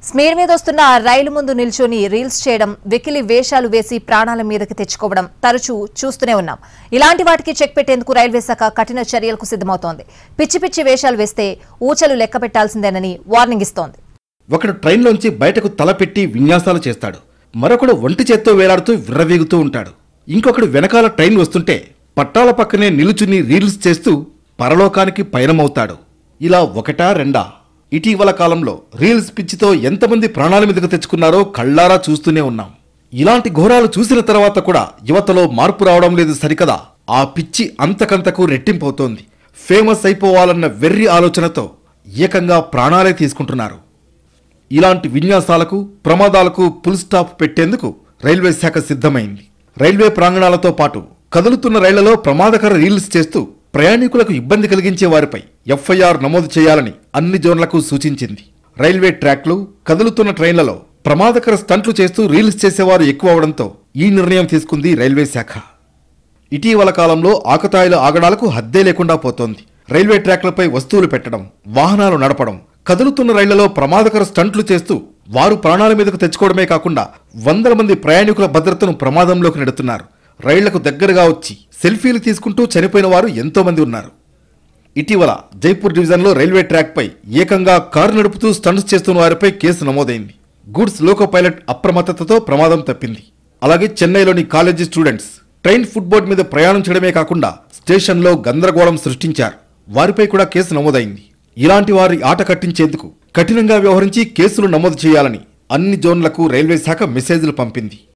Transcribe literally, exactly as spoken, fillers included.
స్మీర్ మీద వస్తున్న రైలు ముందు నిల్చొని రీల్స్ చేయడం, వెకిలి వేషాలు వేసి ప్రాణాల మీదకి తెచ్చుకోవడం తరచూ చూస్తూనే ఉన్నాం. ఇలాంటి వాటికి చెక్ పెట్టేందుకు రైల్వే శాఖ కఠిన చర్యలకు సిద్ధమవుతోంది. పిచ్చి పిచ్చి వేషాలు వేస్తే ఊచలు లెక్క పెట్టాల్సిందేనని వార్నింగ్ ఇస్తోంది. ఒకడు ట్రైన్లోంచి బయటకు తలపెట్టి విన్యాసాలు చేస్తాడు. మరొకడు ఒంటి చేత్తో వేలాడుతూ విర్రవీగుతూ ఉంటాడు. ఇంకొకడు వెనకాల ట్రైన్ వస్తుంటే పట్టాల పక్కనే నిలుచుని రీల్స్ చేస్తూ పరలోకానికి పయనమవుతాడు. ఇలా ఒకటా రెండా? ఇటీవల కాలంలో రీల్స్ పిచ్చితో ఎంతమంది ప్రాణాల మీదకు తెచ్చుకున్నారో కళ్ళారా చూస్తూనే ఉన్నాం. ఇలాంటి ఘోరాలు చూసిన తర్వాత కూడా యువతలో మార్పు రావడం లేదు సరికదా, ఆ పిచ్చి అంతకంతకు రెట్టింపవుతోంది. ఫేమస్ అయిపోవాలన్న వెర్రి ఆలోచనతో ఏకంగా ప్రాణాలే తీసుకుంటున్నారు. ఇలాంటి విన్యాసాలకు, ప్రమాదాలకు ఫుల్ స్టాప్ పెట్టేందుకు రైల్వే శాఖ సిద్ధమైంది. రైల్వే ప్రాంగణాలతో పాటు కదులుతున్న రైళ్లలో ప్రమాదకర రీల్స్ చేస్తూ ప్రయాణికులకు ఇబ్బంది కలిగించే వారిపై ఎఫ్ఐఆర్ నమోదు చేయాలని అన్ని జోన్లకు సూచించింది. రైల్వే ట్రాక్లు, కదులుతున్న ట్రైన్లలో ప్రమాదకర స్టంట్లు చేస్తూ రీల్స్ చేసేవారు ఎక్కువ అవడంతో ఈ నిర్ణయం తీసుకుంది రైల్వే శాఖ. ఇటీవల కాలంలో ఆకతాయిల ఆగడాలకు హద్దే లేకుండా పోతోంది. రైల్వే ట్రాక్లపై వస్తువులు పెట్టడం, వాహనాలు నడపడం, కదులుతున్న రైళ్లలో ప్రమాదకర స్టంట్లు చేస్తూ వారు ప్రాణాల మీదకు తెచ్చుకోవడమే కాకుండా వందల మంది ప్రయాణికుల భద్రతను ప్రమాదంలోకి నెడుతున్నారు. రైళ్లకు దగ్గరగా వచ్చి సెల్ఫీలు తీసుకుంటూ చనిపోయిన వారు ఎంతో మంది ఉన్నారు. ఇటీవల జైపూర్ డివిజన్లో రైల్వే ట్రాక్పై ఏకంగా కారు నడుపుతూ స్టంట్స్ చేస్తున్న వారిపై కేసు నమోదైంది. గూడ్స్ లోకో పైలట్ అప్రమత్తతతో ప్రమాదం తప్పింది. అలాగే చెన్నైలోని కాలేజీ స్టూడెంట్స్ ట్రైన్ ఫుట్బోర్డ్ మీద ప్రయాణం చేయడమే కాకుండా స్టేషన్లో గందరగోళం సృష్టించారు. వారిపై కూడా కేసు నమోదైంది. ఇలాంటి వారి ఆట కట్టించేందుకు కఠినంగా వ్యవహరించి కేసులు నమోదు చేయాలని అన్ని జోన్లకు రైల్వే శాఖ మెసేజ్లు పంపింది.